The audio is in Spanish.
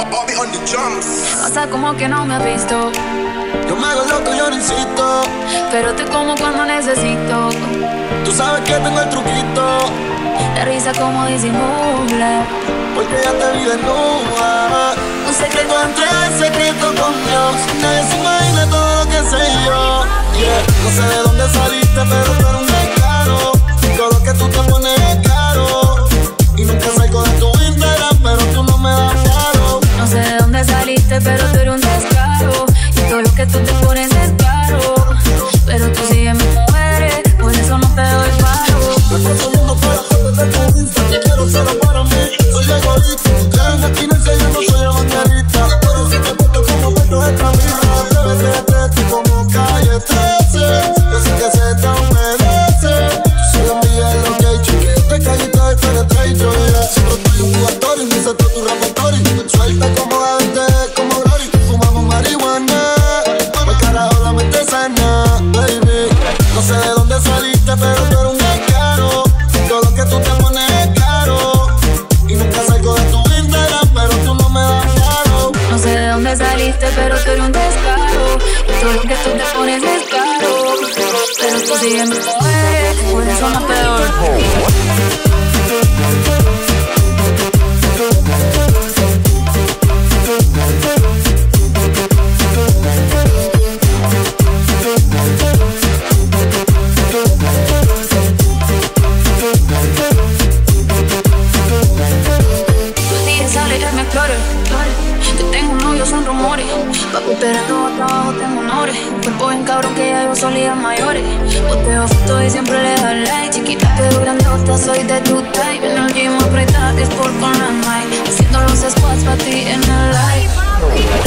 Pasa como que no me has visto. Yo me hago loco, yo no insisto, pero te como cuando necesito. tú sabes que tengo el truquito, La risa como disimula, porque ya te vi desnuda. Un secreto entre secreto con Dios, nadie se imagina todo lo que sé yo. No sé de dónde saliste, pero tú eres un descaro. Todo lo que tú te pones es caro. Y nunca salgo de tu Instagram, pero tú no me das paro. No sé de dónde saliste, pero tú eres un descaro. Y todo lo que tú te pones es caro. Pero tú sigues mi mujeres, por eso no te doy paro. Me paso viendo todas las fotos de tu Insta, que quiero solo para mí. Soy egoísta, tú en la esquina enseñando, soy evangelista. Pero si te porto como puerto de camisa, atrévete como calle 13. Yo sé que se te humedece. Solo envía el location, que te callito de penetration. Siempre estoy un jugatorio y me sé todo tu repertorio. Suelta como Gavete, como Glory. Fumamos marihuana, pues carajo la mente sana, baby. No sé de dónde saliste, pero tú eres un descaro. Todo lo que tú te pones es caro. Y nunca salgo de tu Instagram, pero tú no me das paro. No sé de dónde saliste, pero tú eres un descaro. Y todo lo que tú te pones es caro. Pero tú sigues mi mujeres, por eso no te doy. Que tengo un novio, son rumores. Papi esperando acá abajo, tengo honores. Cuerpo bien cabrón que ya llevo salidas mayores. Posteo fotos y siempre le da like. Chiquita pero grandota, soy de tu type. En el gym apretada, es por con la mic. Haciendo los squats para ti en el live.